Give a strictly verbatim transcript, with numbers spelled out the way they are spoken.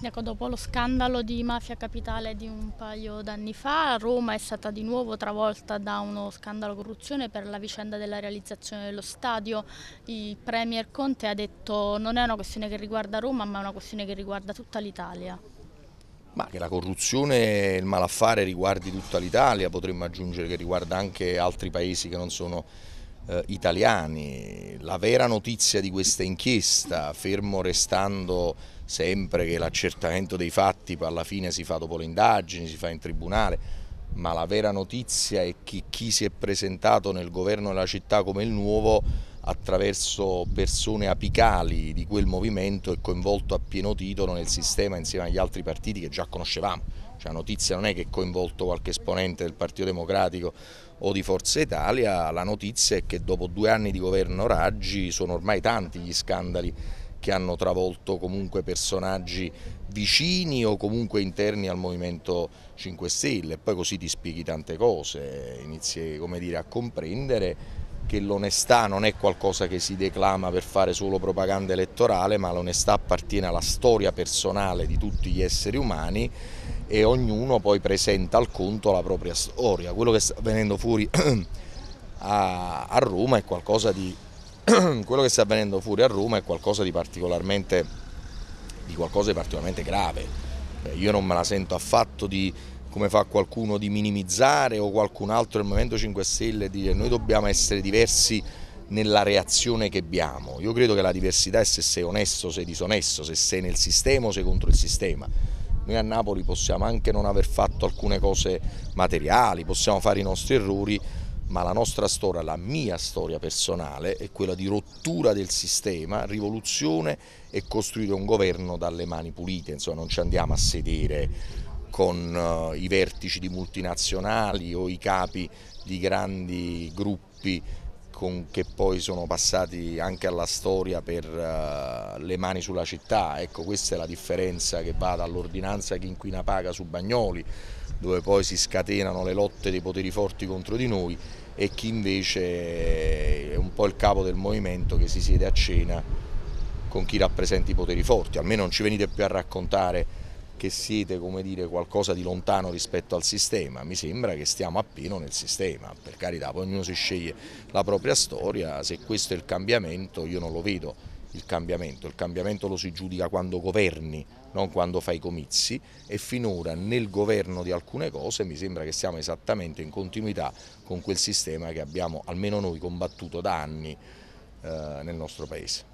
Sindaco, dopo lo scandalo di Mafia Capitale di un paio d'anni fa, Roma è stata di nuovo travolta da uno scandalo corruzione per la vicenda della realizzazione dello stadio. Il Premier Conte ha detto non è una questione che riguarda Roma, ma è una questione che riguarda tutta l'Italia. Ma che la corruzione e il malaffare riguardi tutta l'Italia, potremmo aggiungere che riguarda anche altri paesi che non sono eh, italiani. La vera notizia di questa inchiesta, fermo restando sempre che l'accertamento dei fatti poi alla fine si fa dopo le indagini, si fa in tribunale, ma la vera notizia è che chi si è presentato nel governo della città come il nuovo attraverso persone apicali di quel movimento è coinvolto a pieno titolo nel sistema insieme agli altri partiti che già conoscevamo. Cioè, la notizia non è che è coinvolto qualche esponente del Partito Democratico o di Forza Italia, la notizia è che dopo due anni di governo Raggi sono ormai tanti gli scandali che hanno travolto comunque personaggi vicini o comunque interni al Movimento cinque Stelle, e poi così ti spieghi tante cose, inizi, come dire, a comprendere che l'onestà non è qualcosa che si declama per fare solo propaganda elettorale, ma l'onestà appartiene alla storia personale di tutti gli esseri umani e ognuno poi presenta al conto la propria storia. Quello che sta venendo fuori a, a Roma è qualcosa di quello che sta avvenendo fuori a Roma è qualcosa di particolarmente, di qualcosa di particolarmente grave. Io non me la sento affatto di, come fa qualcuno, di minimizzare o qualcun altro del Movimento cinque Stelle e dire noi dobbiamo essere diversi nella reazione che abbiamo. Io credo che la diversità è se sei onesto o sei disonesto, se sei nel sistema o sei contro il sistema. Noi a Napoli possiamo anche non aver fatto alcune cose materiali, possiamo fare i nostri errori, ma la nostra storia, la mia storia personale è quella di rottura del sistema, rivoluzione e costruire un governo dalle mani pulite. Insomma, non ci andiamo a sedere con uh, i vertici di multinazionali o i capi di grandi gruppi con, che poi sono passati anche alla storia per uh, le mani sulla città. Ecco, questa è la differenza che va dall'ordinanza chi inquina paga su Bagnoli, dove poi si scatenano le lotte dei poteri forti contro di noi, e chi invece è un po' il capo del movimento che si siede a cena con chi rappresenta i poteri forti. Almeno non ci venite più a raccontare che siete, come dire, qualcosa di lontano rispetto al sistema. Mi sembra che stiamo appieno nel sistema, per carità, poi ognuno si sceglie la propria storia. Se questo è il cambiamento, io non lo vedo il cambiamento, il cambiamento lo si giudica quando governi, non quando fai comizi, e finora nel governo di alcune cose mi sembra che siamo esattamente in continuità con quel sistema che abbiamo, almeno noi, combattuto da anni eh, nel nostro paese.